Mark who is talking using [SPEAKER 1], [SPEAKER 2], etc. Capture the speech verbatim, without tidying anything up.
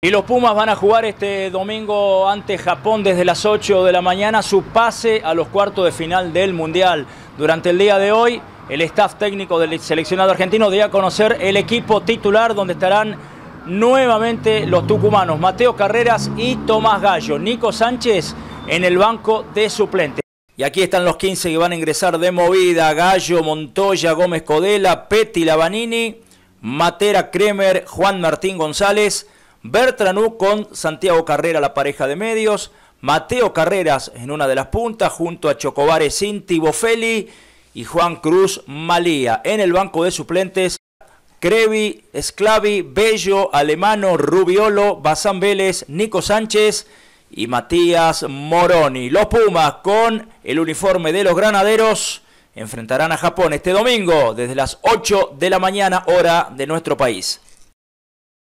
[SPEAKER 1] Y los Pumas van a jugar este domingo ante Japón desde las ocho de la mañana su pase a los cuartos de final del Mundial. Durante el día de hoy, el staff técnico del seleccionado argentino dio a conocer el equipo titular donde estarán nuevamente los tucumanos Mateo Carreras y Tomás Gallo. Nico Sánchez en el banco de suplentes. Y aquí están los quince que van a ingresar de movida: Gallo, Montoya, Gómez Codela, Petti, Lavanini, Matera, Kremer, Juan Martín González, Bertranú con Santiago Carrera, la pareja de medios, Mateo Carreras en una de las puntas, junto a Chocobares, Cinti, Bofelli y Juan Cruz Malía. En el banco de suplentes, Crevi, Sclavi, Bello, Alemano, Rubiolo, Bazán Vélez, Nico Sánchez y Matías Moroni. Los Pumas, con el uniforme de los granaderos, enfrentarán a Japón este domingo desde las ocho de la mañana, hora de nuestro país.